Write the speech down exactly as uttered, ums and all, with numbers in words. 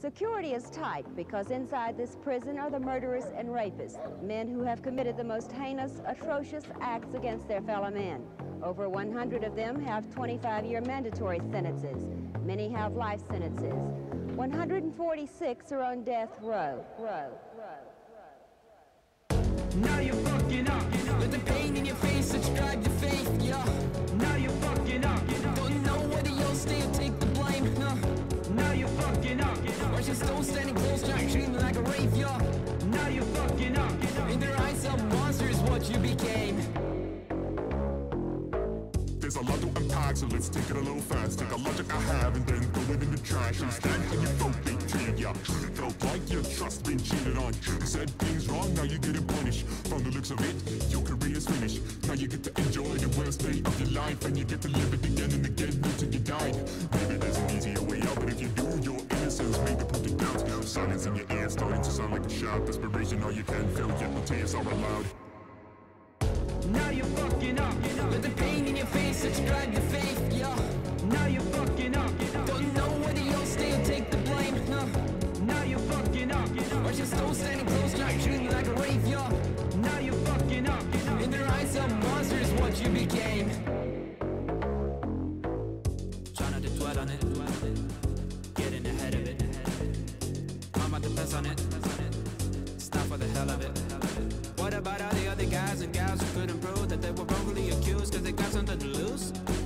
Security is tight because inside this prison are the murderers and rapists, men who have committed the most heinous, atrocious acts against their fellow men. Over one hundred of them have twenty-five year mandatory sentences. Many have life sentences. one hundred forty-six are on death row. row. Now you're fucking up. Let the pain in your face subscribe your faith, yeah. Now you're fucking up. Don't know whether you'll stay or take the blame, no. Now you're fucking up. Or just still standing close, trying treat me like a wraith, yeah. Now you're fucking up. In their eyes, a monster is what you became. There's a lot to unpack, so let's take it a little fast. Take a logic I have and then throw it in the trash. Understand how you felt betrayed, yeah. Felt like your trust been cheated on. Said things wrong, now you're getting punished. From the looks of it, your career's finished. Now you get to enjoy the worst day of your life, and you get to live it again and again until you die. Maybe there's an easier way out, but if you do, your innocence may be put to doubt. Silence in your ear starting to sound like a shout. Desperation, all you can feel, yet no tears are allowed. Now you're fucking up. Let the pain in your face subscribe your faith, yeah. Now you're fucking up. Don't know whether you'll stay or take the blame, no. Now you're fucking up. Or just still standing close, trying treat me like a wraith, yeah. Now you're fucking up. In their eyes, a monster is what you became. Try not to dwell on it, get in the head of it. I'm about to press on it, it's not for the hell of it. What about all the other guys and gals who couldn't prove that they were wrongly accused cause they got something to lose?